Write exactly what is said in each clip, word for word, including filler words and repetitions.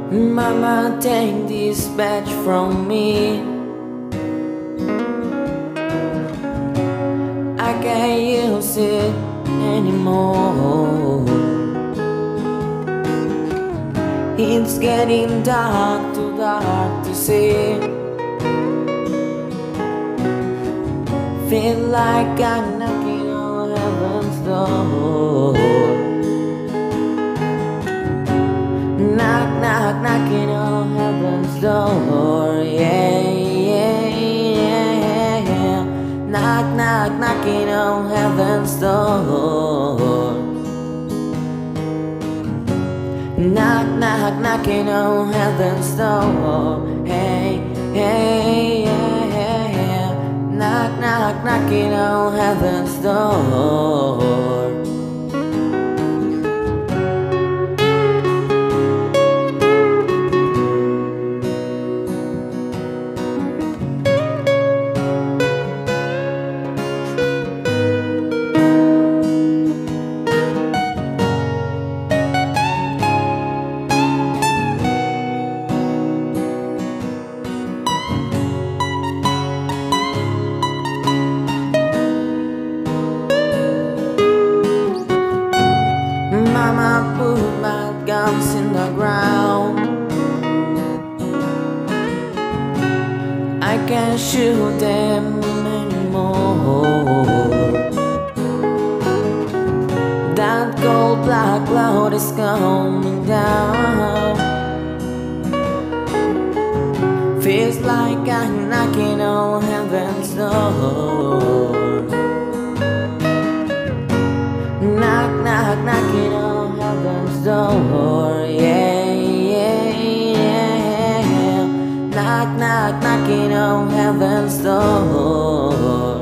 Mama, take this badge from me. I can't use it anymore. It's getting dark, too dark to see. Feel like I'm knocking on heaven's door. Knock, knock, knocking on heaven's door. Yeah, yeah, yeah, yeah. Knock, knock, knocking on heaven's door. Knock, knock, knocking on heaven's door. Hey, hey, yeah, yeah, yeah. Knock, knock, knocking on heaven's door. Mama put my guns in the ground. I can't shoot them anymore. That cold black cloud is coming down. Feels like I'm knocking on heaven's door. Knock, knock, knocking on heaven's door. Yeah, yeah, yeah, yeah. Knock, knock, knocking on heaven's door.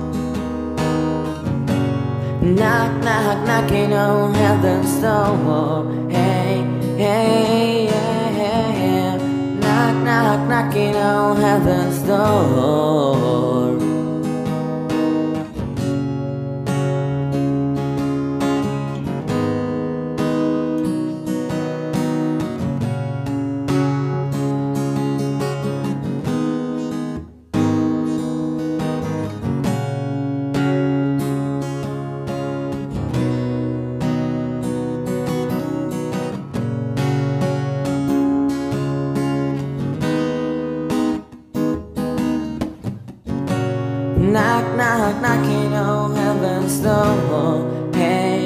Knock, knock, knocking on heaven's door. Hey, hey, yeah, yeah, yeah. Knock, knock, knocking on heaven's door. Knock, knock, knocking on heaven's door. Hey.